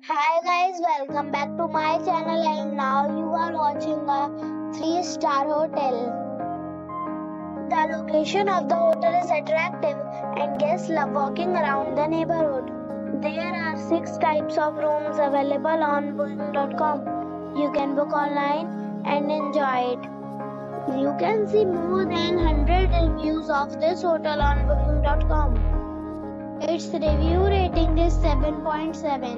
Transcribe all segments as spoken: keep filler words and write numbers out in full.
Hi guys, welcome back to my channel and now you are watching a three star hotel. The location of the hotel is attractive and guests love walking around the neighborhood. There are six types of rooms available on booking dot com. You can book online and enjoy it. You can see more than one hundred reviews of this hotel on booking dot com. Its review rating is seven point seven.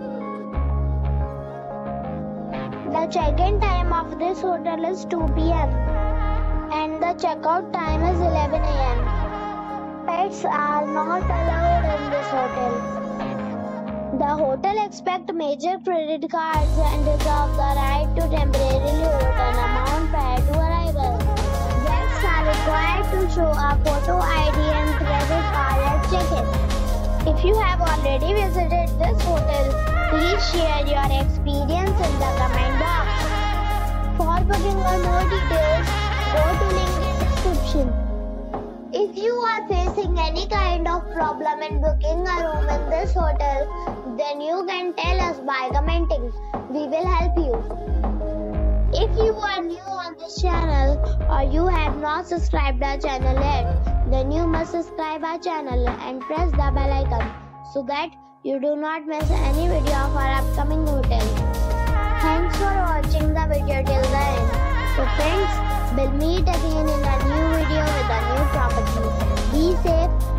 The check-in time of this hotel is two p m and the check-out time is eleven a m Pets are not allowed in this hotel. The hotel accepts major credit cards and reserves the right to temporarily hold an amount prior to arrival. Guests are required to show a photo I D and credit card at check-in. If you have already visited this hotel, please share your experience in the comment box. For booking or more details, go to link in description. If you are facing any kind of problem in booking a room in this hotel, then you can tell us by commenting. We will help you. If you are new on this channel or you have not subscribed our channel yet, then you must subscribe our channel and press the bell icon so that you do not miss any video of our upcoming hotel. Thanks for watching the video till the end. So friends, we'll meet again in a new video with a new property. Be safe